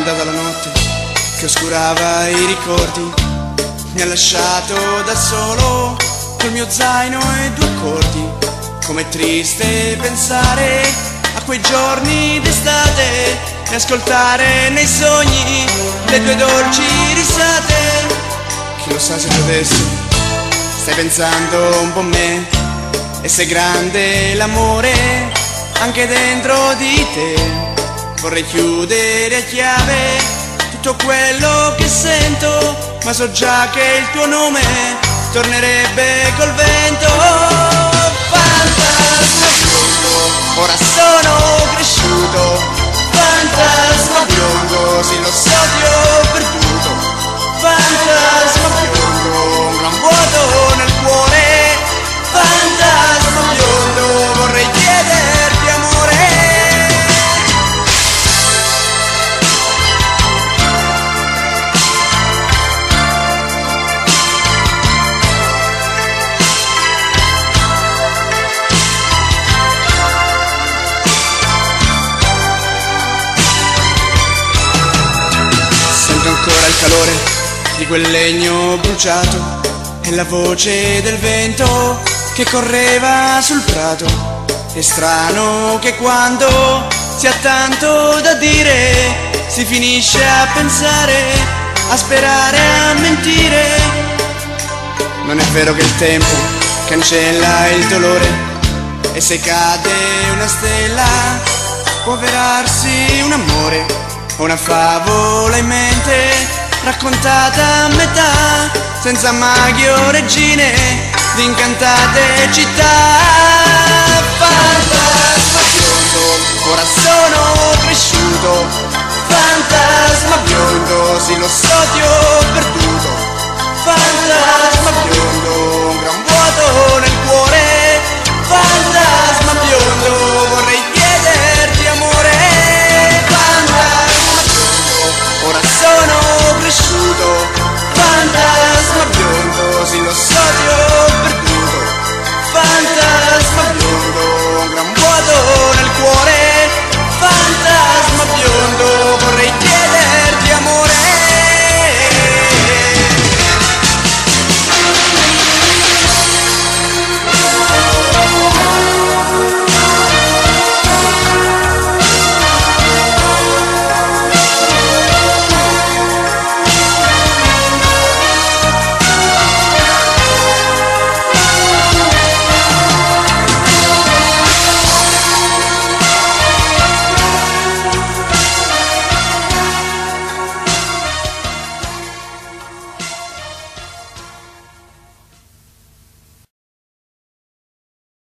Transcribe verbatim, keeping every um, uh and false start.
andata la notte che oscurava i ricordi, mi ha lasciato da solo col mio zaino e due accordi. Com'è triste pensare a quei giorni d'estate e ascoltare nei sogni le tue dolci risate. Chi lo sa se tu adesso stai pensando un po' a me, e se è grande l'amore anche dentro di te. Vorrei chiudere a chiave tutto quello che sento, ma so già che il tuo nome tornerebbe col vento. Fantasma biondo, ora sono cresciuto. Fantasma biondo, sì lo so ti ho perduto. Fantasma biondo, un gran vuoto nel cuore. Fantasma biondo, vorrei chiederti amore. Sento ancora il calore di quel legno bruciato e la voce del vento che correva sul prato. È strano che quando si ha tanto da dire si finisce a pensare, a sperare, a mentire. Non è vero che il tempo cancella il dolore, e se cade una stella può avverarsi un amore o una favola in mente, raccontata a metà, senza maghi o regine di incantate città.